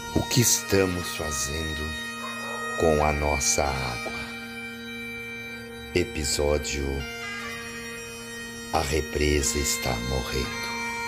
O que estamos fazendo com a nossa água? Episódio: a represa está morrendo.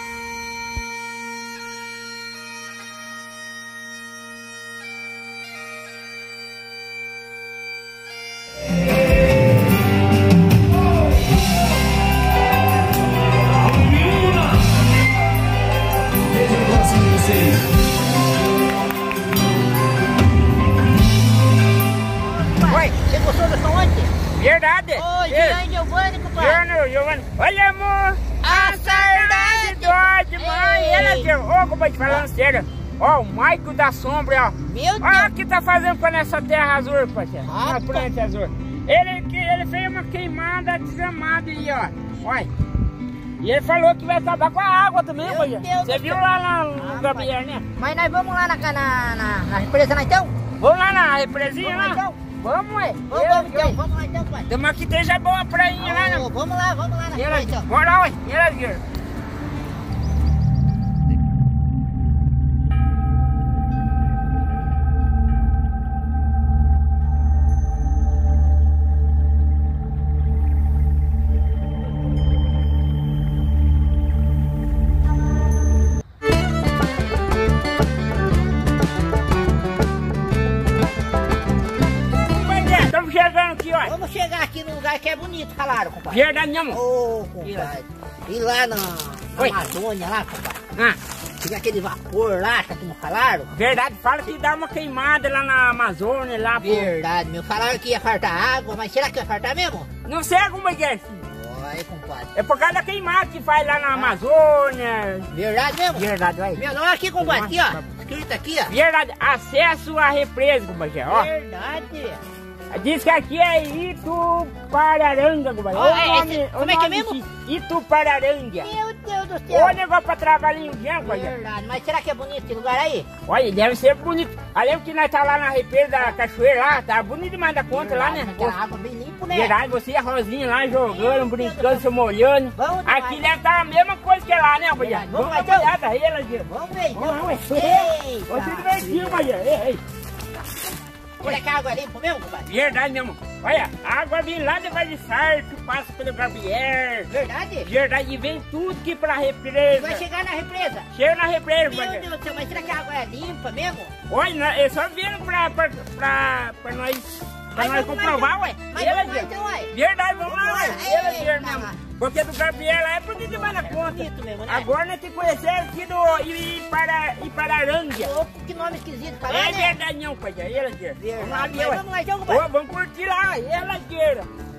Verdade! Oi, Giovanni, compadre! Giovanni! Olha, amor! A saudade dói demais! Ela aqui, ô, compadre, falando sério! Ó, o Maico da Sombra, ó! Meu Deus! Olha o que tá fazendo com essa terra azul, parceiro! Ah, Uma planta azul! Ele fez uma queimada desgramada aí, ó! Olha! E ele falou que vai acabar com a água também, parceiro! Você viu lá no Gabriel, né? Mas nós vamos lá na represa, né, então? Vamos lá na represinha, Vamos lá, lá? então. Vamos, ué! Vamos lá então, pai. Temos aqui, tem já boa prainha lá, né? Vamos lá na represa, então. Bora lá, ué! E ela aqui? Chegando aqui, ó. Vamos chegar aqui num lugar que é bonito, falaram, compadre. Verdade mesmo? Ô, compadre. E lá na Amazônia, lá, compadre. Tinha aquele vapor lá, que não falaram? Verdade, fala que dá uma queimada lá na Amazônia, lá, pô. Verdade, meu. Falaram que ia faltar água, mas será que vai faltar mesmo? Não sei como é que é. Oi, compadre. É por causa da queimada que faz lá na Amazônia. Verdade mesmo? Verdade, vai. Meu nome aqui, compadre, aqui, ó. Escrito aqui, ó. Verdade, acesso à represa, compadre, ó. Verdade. Diz que aqui é Itupararanga, compadre. Como é que é mesmo? Itupararanga. Meu Deus do céu. Olha o negócio pra travar a linguinha, compadre. Verdade, mas será que é bonito esse lugar aí? Olha, deve ser bonito. Aí lembra que nós tá lá na represa da cachoeira lá, tá bonito demais da conta lá, né? Aquela água bem limpa, né? Verdade, você e a Rosinha lá jogando, brincando, se molhando. Vamos aqui deve estar a mesma coisa que lá, né, compadre? Vamos lá, dar uma então. olhada aí, ela diz. Vamos ver, então. Vamos lá, Eita. você divertiu, compadre. Ei. Olha que a água é limpa mesmo, compadre? Verdade mesmo. Olha, a água vem lá de Vale Sarto, passa pelo Gabriel. Verdade? Verdade, e vem tudo aqui pra represa. Vai chegar na represa? Chega na represa, Meu compadre. Deus do céu, mas será que a água é limpa mesmo? Olha, é só vendo pra nós... Pra nós comprovar, ué. Mas vamos lá então, ué. Verdade, vamos lá, ué. Eita. Mesmo. Porque do Gabriel é bonito demais na conta. Bonito mesmo, né? Agora nós temos que conhecer aqui do Ipararanga. Louco, que nome esquisito falar, É né? verdade não, pai. E ela aqui. Vamos lá, Mas vamos lá então, compadre. vamos curtir lá. E ela aqui.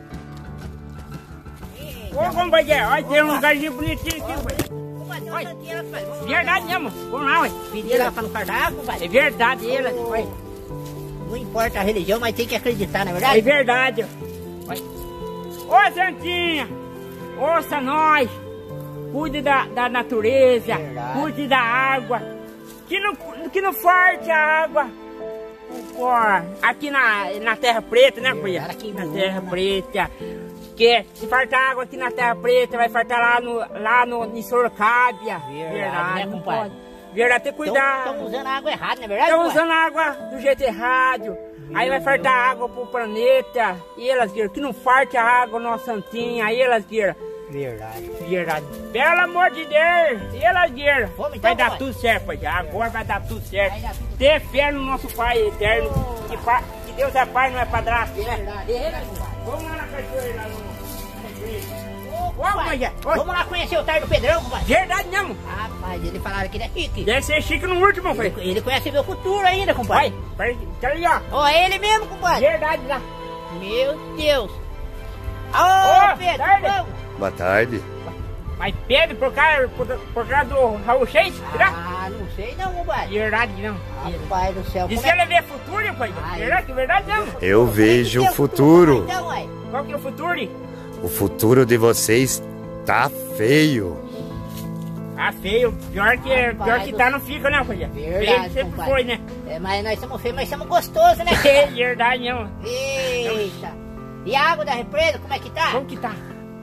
Ô, compadre, olha, tem um lugarzinho bonitinho aqui, pai. Compadre, tem uma santinha lá, compadre. Vamos lá. Verdade mesmo. Vamos lá, ué. Pedir ela pra não faltar água, compadre. É verdade, ela, pai. Não importa a religião, mas tem que acreditar, não é É verdade? verdade. Ô, Santinha, ouça nós. Cuide da natureza, Verdade. cuide da água. Que não falte a água. Aqui na Terra Preta, né, Cunha? Na Terra Preta. Que se faltar água aqui na Terra Preta, vai faltar lá no em Sorocábia. Verdade, né, compadre? Verdade, tem que cuidar. Estão usando a água errada, não é verdade? Estão compadre? usando a água do jeito errado. Aí vai faltar água pro planeta. E elas queiram que não falte a água, nossa santinha. Aí elas queiram. Verdade. Verdade. Pelo amor de Deus. E elas queiram. Vamos então, Vai dar pai. tudo certo, pai. Agora vai dar tudo certo. Vai dar tudo Ter fé no nosso Pai eterno. Que Deus é Pai, não é padrasto, né? Verdade. Vamos lá na cachoeira, lá no... Compadre, vamos lá conhecer o Tar do Pedrão, compadre. Verdade mesmo. Rapaz, ele falaram que ele é chique. Deve ser chique no último, pai. Ele conhece meu futuro ainda, compadre. Vai, tá ali, ó. Ó, é ele mesmo, compadre. Verdade lá. Meu Deus. Ô, Pedro, tarde. vamos. Boa tarde. Mas Pedro, por causa do Raul Seixas, será? Ah, não sei não, compadre. Verdade não. Rapaz do céu. Diz como que ele vê futuro, pai. Verdade não. Eu vejo o futuro. Então, ué. Qual que é o futuro? O futuro de vocês tá feio. Ah, feio. Pior que tá, não fica, né, pai? Verdade, Feio sempre compadre. foi, né? É, mas nós somos feios, mas somos gostosos, né? É verdade não. Eita. E a água da represa, como é que tá? Como que tá?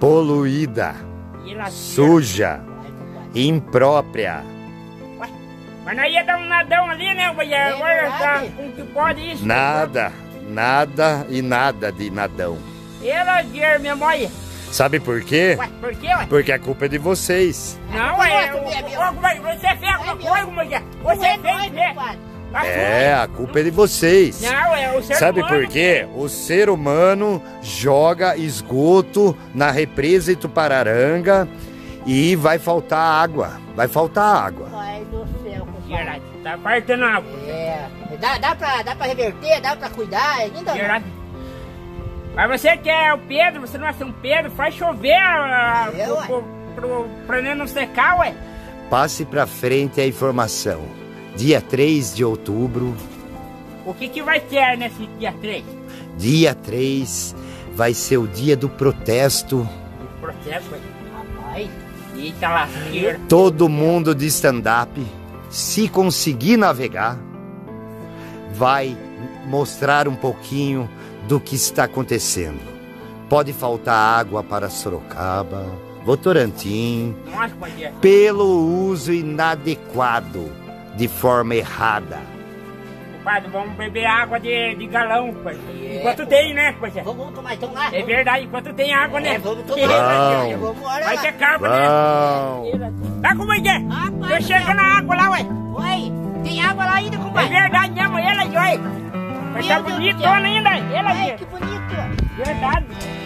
Poluída, E ela suja, Vai, compadre. imprópria. Mas nós ia dar um nadão ali, né, compadre? Agora tá com que pode isso. Nada, nada e nada de nadão. Ela, minha mãe. Sabe por quê? Ué, por quê, ué? Porque a culpa é de vocês. Não, ué, você fez alguma coisa, compadre? Você fez, né? É, a culpa é de vocês. Não, é o ser Sabe humano. por quê? O ser humano joga esgoto na represa Itupararanga e vai faltar água. Vai faltar água. Pai do céu, compadre. Verdade, tá faltando água. É, dá pra reverter, dá pra cuidar, ainda Verdade. Mas você que é o Pedro, você não é São Pedro, faz chover pra não secar, ué. Passe pra frente a informação. Dia 3 de outubro, O que vai ter nesse dia 3? dia 3, vai ser o dia do protesto. O processo, ué. Rapaz, Eita lasqueira. Todo mundo de stand-up, se conseguir navegar, vai mostrar um pouquinho do que está acontecendo. Pode faltar água para Sorocaba, Votorantim, Nossa, compadre. pelo uso inadequado, de forma errada. Compadre, vamos beber água de galão, compadre. Enquanto tem, né, compadre? vamos tomar então lá? É verdade, enquanto tem água, né? Vamos Vamos. Vamos embora Vai lá. ter carpa, Vão. né? Tá, compadre? Rapaz, Tô chegando a água lá, ué. Oi, tem água lá ainda, É compadre? verdade mesmo, ela, ué. Mas tá Meu Deus do bonitona céu. ainda, ela, Ai, ué. que bonito. Verdade.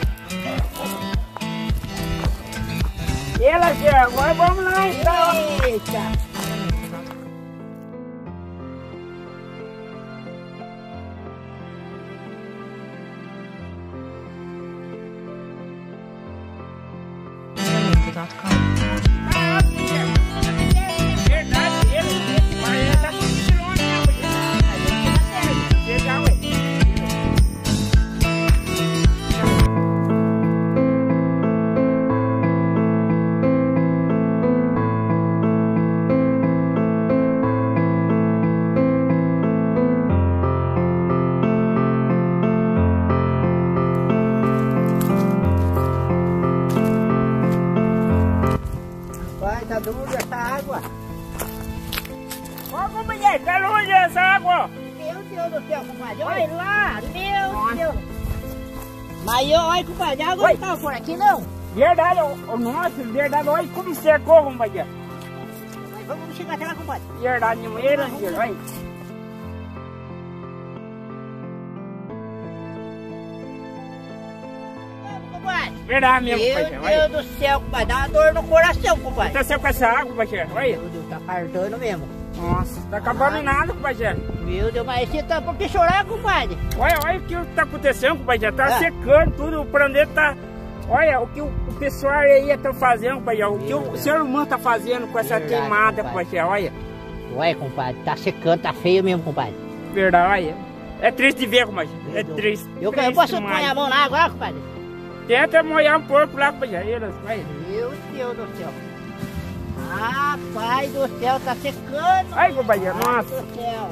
Ela, Zé, agora vamos lá então. Eita. Verdade, ele vai dar 5 quilômetros, né? Legal, ué. Vai, tá dura essa água. Ó, companheiro, tá longe essa água, ó. Meu Deus do céu, compadre. Olha Olha lá. Meu Deus. Mas olha, compadre, a água Oi. não tá por aqui, não. Verdade, ó, nossa, verdade, olha como secou, companheiro. Mas vamos chegar até lá, compadre. Verdade, não era, olha. Vamos, compadre. Verdade mesmo, Meu companheiro, olha. Deus do céu, compadre. Dá uma dor no coração, compadre. Tá seco com essa água, companheiro, olha. Meu Deus, tá fartando mesmo. Nossa, tá acabando nada, companheiro. Meu Deus, mas você tá pra que chorar, compadre? Olha o que tá acontecendo, companheiro. Tá Ah. secando tudo, o planeta tá... Olha o que o pessoal aí tá fazendo, companheiro. O que o ser humano tá fazendo com essa Verdade, queimada, compadre. companheiro, olha. Olha, compadre, tá secando, tá feio mesmo, compadre. Verdade, olha. É triste de ver, compadre. Meu É Deus. triste. Eu triste posso demais. pôr a mão lá agora, compadre? Tenta molhar um pouco lá, companheiro. Olha. Meu Deus do céu. Rapaz do céu, tá secando. Ai, companheiro, Ai, nossa. do céu.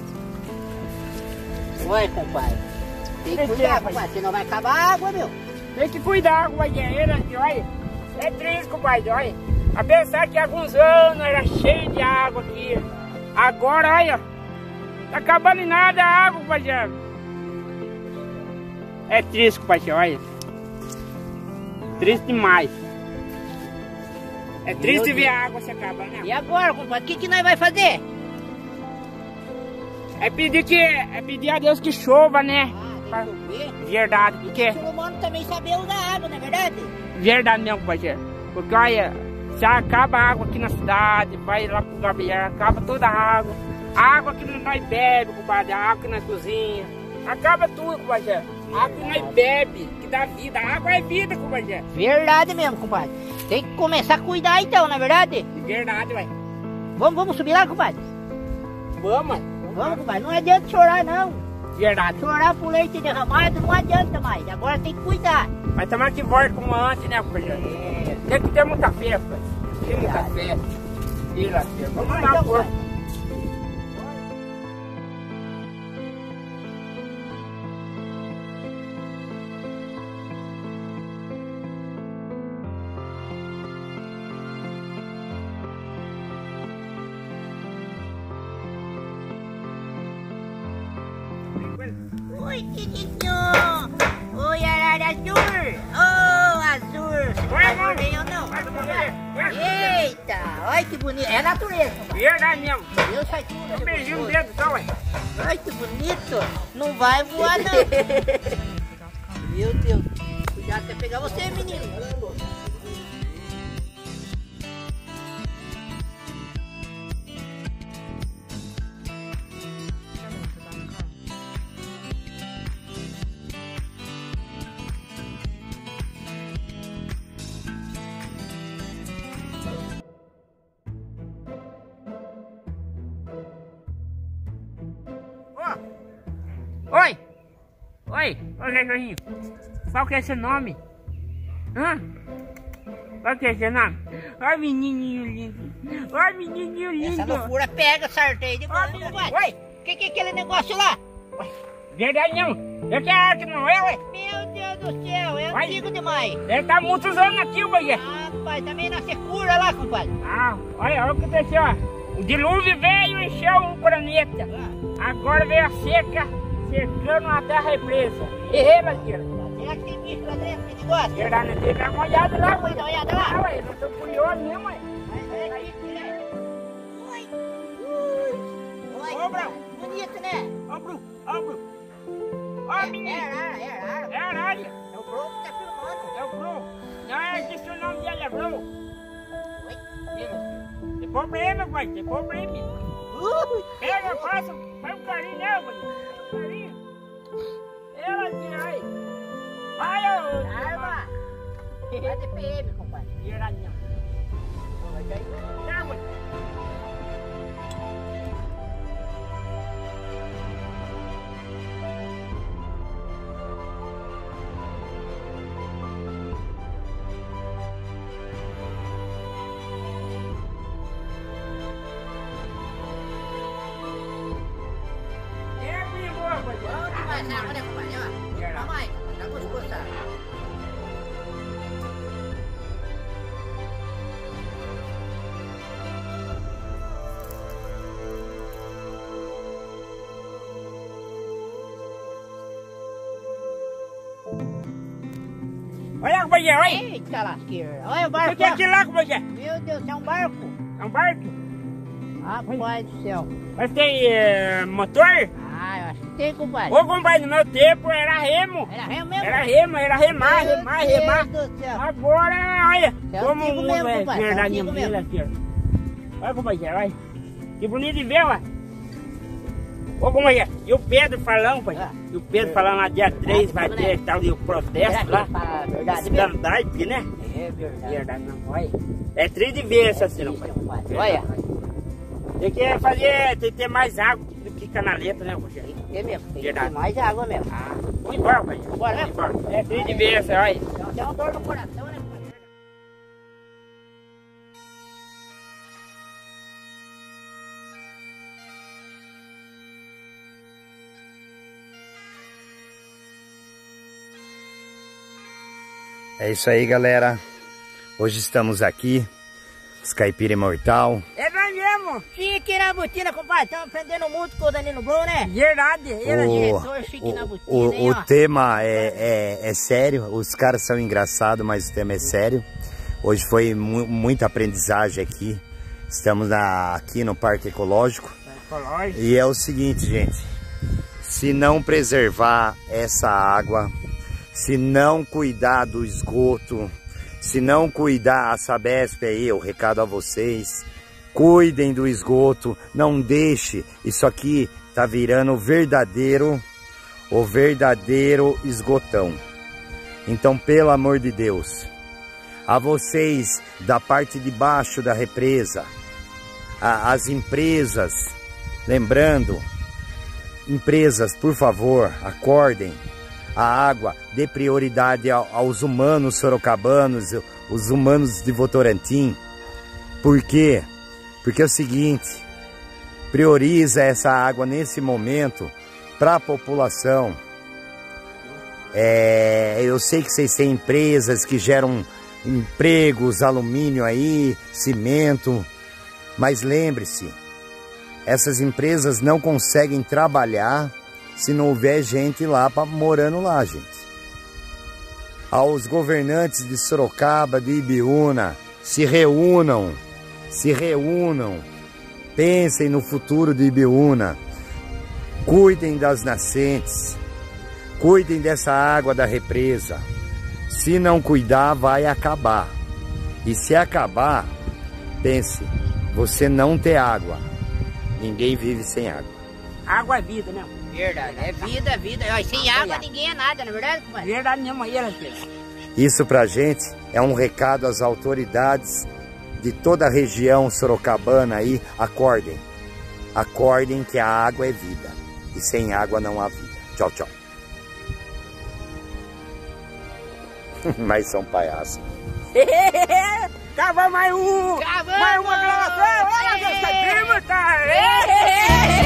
Oi, compadre. Tem que Esse cuidar, é, compadre, senão vai acabar a água, meu. Tem que cuidar, companheiro. Olha. É triste, compadre, olha. A pensar que há alguns anos era cheio de água aqui. Agora, olha. Tá acabando em nada a água, companheiro. É triste, companheiro, olha. Triste demais. É triste ver a água se acabar, né? E agora, compadre, o que nós vai fazer? É pedir a Deus que chova, né? Ah, tem que chover. Verdade, porque O ser humano também sabe usar água, não é verdade? verdade mesmo, companheiro. Porque olha, se acaba a água aqui na cidade, vai lá pro Gabriel, acaba toda a água. A água que nós bebemos, compadre, a água que nós cozinhamos. Acaba tudo, compadre. A água que nós bebemos, que dá vida. A água é vida, compadre. Verdade mesmo, compadre. Tem que começar a cuidar então, não é verdade? Verdade, ué. Vamos subir lá, compadre? Vamos, Vamos, compadre. Não adianta chorar, não. verdade. Chorar por leite derramado não adianta mais. Agora tem que cuidar. Mas tomara que volte como antes, né, compadre? Tem que ter muita fé, compadre. Tem muita fé. Vamos lá, então, pô. compadre. Oi, Titinho! Oi, arara azul! Oh, azul! Oi, Não mano. nem eu não! Vai comer. Eita! Olha que bonito! É natureza, compadre! Verdade mesmo. Deus faz tudo! Um beijinho no dedo só, ué. Olha que bonito! Não vai voar, não! Meu Deus! Cuidado pra pegar você, menino! Oi! Oi, cachorrinho. Qual que é seu nome? Hã? Qual que é seu nome? Oi, menininho lindo. Oi, menininho lindo. Essa loucura pega, sartei de boa, compadre! Oi! O que é aquele negócio lá? Verdade não. Eu quero arte, não é, ué? Meu Deus do céu, é Vai. antigo demais! Ele tá muitos anos aqui, ué. Rapaz, também na secura lá, compadre! Ah, olha o que aconteceu, ó. O dilúvio veio e encheu o planeta. Agora veio a seca, secando a terra represa. Errei, Ladeira. Será que tem bicho lá dentro que gosta? Verdade, tem que dar uma olhada lá, ué. Dá uma olhada lá. Ah, ué, eu tô curioso mesmo, ué. Oi! Ô, Brau. Bonito, né? Ó, Bru, ó, Bru. Ó, menino. É arara. É a arária. É o Bro que tá filmando. É o Bru. Não, é que o nome dele é Bru. Oi? Tem problema, pai, tem problema. Pega, faz um carinho nela, pai. Carinho. Ela tira aí. Vai, ô. Arma! Vai de PM, compadre. Tira aí, ó. Tá, mãe. Bom demais, água, né, compadre? Ó. Calma aí, tá gostoso, tá? Olha, companheiro, olha. Eita lasqueira! Olha o O barco! que é ó. aquilo lá, companheiro? Meu Deus, é um barco! É um barco? Rapaz do céu! Mas tem motor? Ah, eu acho que tem, compadre! Ô, compadre, no meu tempo era remo. Era remo mesmo? Era remo, era remar, Meu remar, remar. Deus do céu! Agora, olha, É como antigo o mundo mesmo, é compadre, é verdade antigo mesmo. mesmo. Aqui, ó. Olha, companheiro, olha. Que bonito de ver, ó. Ô, companheiro, e o Pedro falando, pai? Ah. E o Pedro falando lá dia 3 vai né? ter tal de o protesto lá. Fala a verdade mesmo? Verdade, né? É verdade. Verdade, não, olha. É triste de ver essa cena, pai. Compadre. Olha, Tem que fazer, tem que ter mais água do que canaleta, né, companheiro? é mesmo, tem que Verdade. ter mais água mesmo. Ah, vamos embora, pai. Bora, né? Vamos embora. É triste de ver essa, olha. Então tem uma dor no coração, né, compadre? É isso aí, galera. Hoje estamos aqui, os Caipira Imortal. É nós mesmo. Chique na botina, compadre. Estamos aprendendo muito com o Danilo Blue, né? Verdade. Ele diretor chique na botina, hein, O ó. tema é sério, os caras são engraçados, mas o tema é sério. Hoje foi muita aprendizagem aqui. Estamos aqui no Parque Ecológico. Ecológico. E é o seguinte, gente. Se não preservar essa água, se não cuidar do esgoto, se não cuidar, a Sabesp aí, o recado a vocês, cuidem do esgoto, não deixe, isso aqui tá virando o verdadeiro esgotão. Então, pelo amor de Deus, a vocês da parte de baixo da represa, as empresas, lembrando, empresas, por favor, acordem. A água dê prioridade aos humanos sorocabanos, os humanos de Votorantim. Por quê? Porque é o seguinte, prioriza essa água nesse momento para a população. Eu sei que vocês têm empresas que geram empregos, alumínio aí, cimento, mas lembre-se, essas empresas não conseguem trabalhar se não houver gente lá morando lá, gente. Aos governantes de Sorocaba, de Ibiúna, se reúnam, pensem no futuro de Ibiúna, cuidem das nascentes, cuidem dessa água da represa. Se não cuidar, vai acabar. E se acabar, pense, você não ter água. Ninguém vive sem água. Água é vida, né? Verdade, é vida, é vida. Ó, sem água ninguém é nada, não é verdade, compadre? Verdade mesmo aí, Isso pra gente é um recado às autoridades de toda a região sorocabana aí. Acordem. Acordem que a água é vida. E sem água não há vida. Tchau, tchau. Mas são palhaços. Cava mais um! Cavamos! Mais uma gravação! Olha, Deus, tá primo, tá?